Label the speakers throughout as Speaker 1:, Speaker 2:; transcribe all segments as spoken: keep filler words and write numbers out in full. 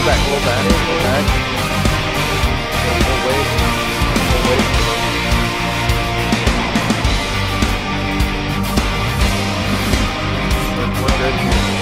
Speaker 1: back, pull back, pull back. We'll wait. We'll wait. We're, we're good.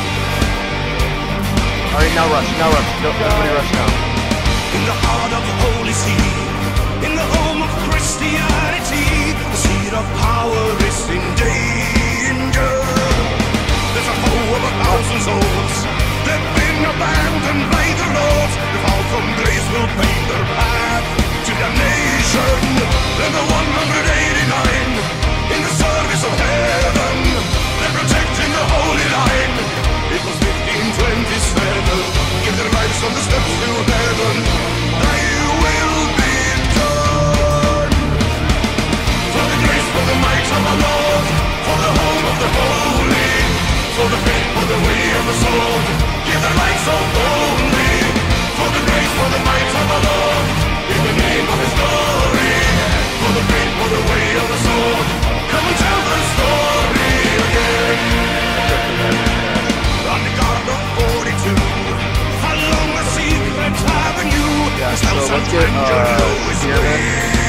Speaker 1: Alright, now rush, now rush. Go, everybody rush now.
Speaker 2: In the heart of the Holy See, in the home of Christianity, the seat of power is in danger. There's a foe of a thousand souls. They've been abandoned by the Lord. The fall from grace will pave their path to damnation. They're the one hundred eighty-nine in the service of heaven. They're protecting the holy line. It was fifteen twenty-seven. Give their lives on the steps to heaven. Thy will be done. For the grace, for the might of the Lord, for the home of the holy, for the faith, for the way of the sword. Give their lives so boldly. For the grace, for the might of the Lord, in the name of His glory. For the faith, for the way of the sword. Come and tell the story again. On the garden of forty-two, along the secret avenue,
Speaker 1: yeah, so let's get uh, Spearman.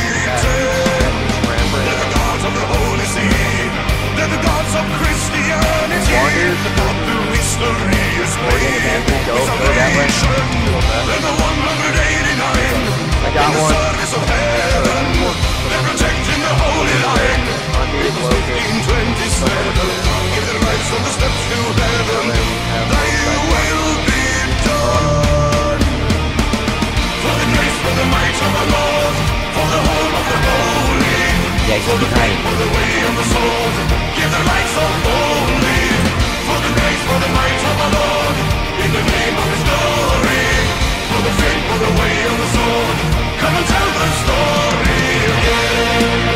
Speaker 2: They're the gods of the Holy See. They're the gods of Christianity. God through history is great.
Speaker 1: Go, go that way.
Speaker 2: They're the one hundred eighty-nine
Speaker 1: I got
Speaker 2: in the
Speaker 1: one.
Speaker 2: service of heaven. They're protecting the holy line. It was fifteen twenty-seven. Give their lives on the steps to heaven. Thy will be done. For the grace, for the might of the Lord, for the home of the holy,
Speaker 3: Yeah,
Speaker 2: for the faith, for the way of the sword. Give their lives so boldly. For the grace, for the might of the Lord, in the name of His glory. For the faith, for the way of the sword. Come and tell the story again.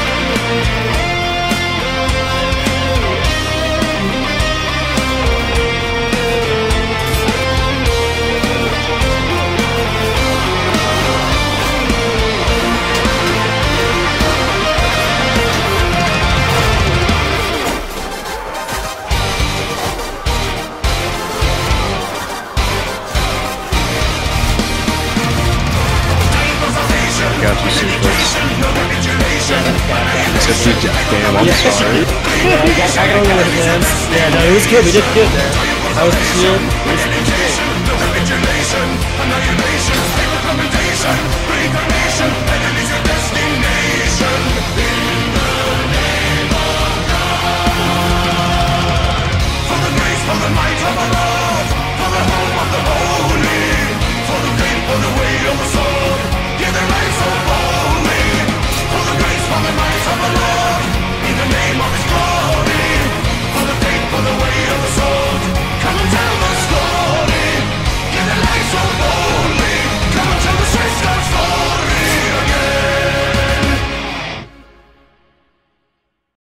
Speaker 4: Got you, Secrets. Except you, damn, I'm sorry.
Speaker 3: Yeah, you got back on with it, man. Yeah, no, it was good. We did good there. That was good. It was good.